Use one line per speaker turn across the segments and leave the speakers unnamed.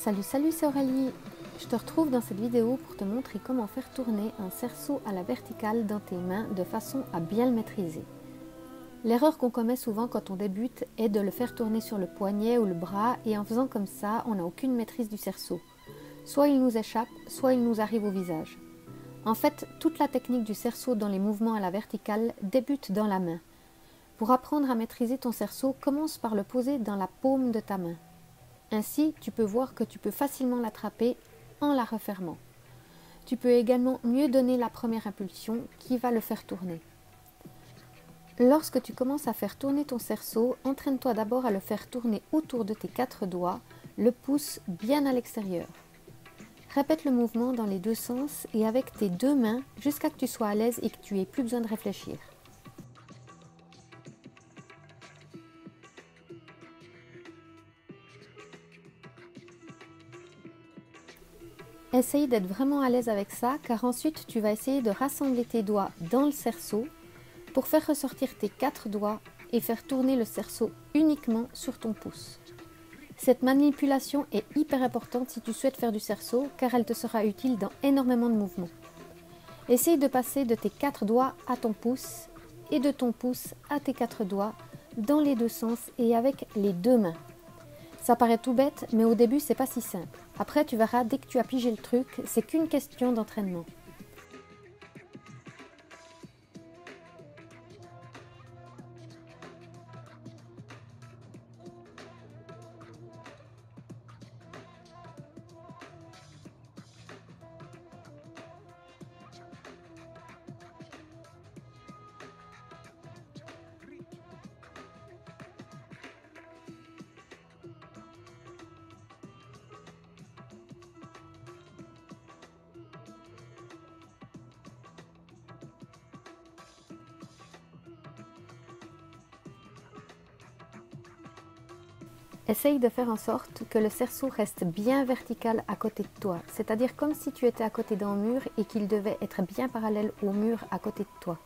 Salut, c'est Aurélie. Je te retrouve dans cette vidéo pour te montrer comment faire tourner un cerceau à la verticale dans tes mains de façon à bien le maîtriser. L'erreur qu'on commet souvent quand on débute est de le faire tourner sur le poignet ou le bras et en faisant comme ça, on n'a aucune maîtrise du cerceau. Soit il nous échappe, soit il nous arrive au visage. En fait, toute la technique du cerceau dans les mouvements à la verticale débute dans la main. Pour apprendre à maîtriser ton cerceau, commence par le poser dans la paume de ta main. Ainsi, tu peux voir que tu peux facilement l'attraper en la refermant. Tu peux également mieux donner la première impulsion qui va le faire tourner. Lorsque tu commences à faire tourner ton cerceau, entraîne-toi d'abord à le faire tourner autour de tes 4 doigts, le pouce bien à l'extérieur. Répète le mouvement dans les deux sens et avec tes deux mains jusqu'à ce que tu sois à l'aise et que tu n'aies plus besoin de réfléchir. Essaye d'être vraiment à l'aise avec ça, car ensuite tu vas essayer de rassembler tes doigts dans le cerceau pour faire ressortir tes 4 doigts et faire tourner le cerceau uniquement sur ton pouce. Cette manipulation est hyper importante si tu souhaites faire du cerceau, car elle te sera utile dans énormément de mouvements. Essaye de passer de tes 4 doigts à ton pouce et de ton pouce à tes 4 doigts dans les deux sens et avec les deux mains. Ça paraît tout bête, mais au début, c'est pas si simple. Après, tu verras, dès que tu as pigé le truc, c'est qu'une question d'entraînement. Essaye de faire en sorte que le cerceau reste bien vertical à côté de toi, c'est-à-dire comme si tu étais à côté d'un mur et qu'il devait être bien parallèle au mur à côté de toi.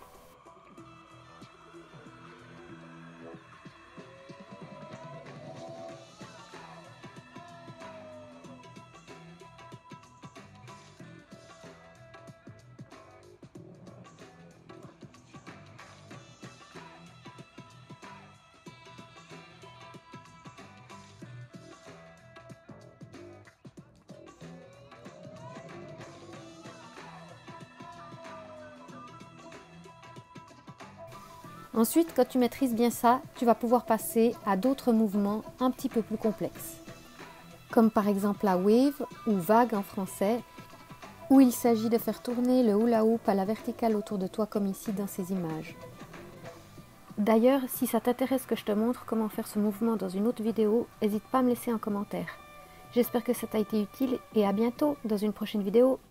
Ensuite, quand tu maîtrises bien ça, tu vas pouvoir passer à d'autres mouvements un petit peu plus complexes. Comme par exemple la wave ou vague en français, où il s'agit de faire tourner le hula hoop à la verticale autour de toi comme ici dans ces images. D'ailleurs, si ça t'intéresse que je te montre comment faire ce mouvement dans une autre vidéo, n'hésite pas à me laisser un commentaire. J'espère que ça t'a été utile et à bientôt dans une prochaine vidéo.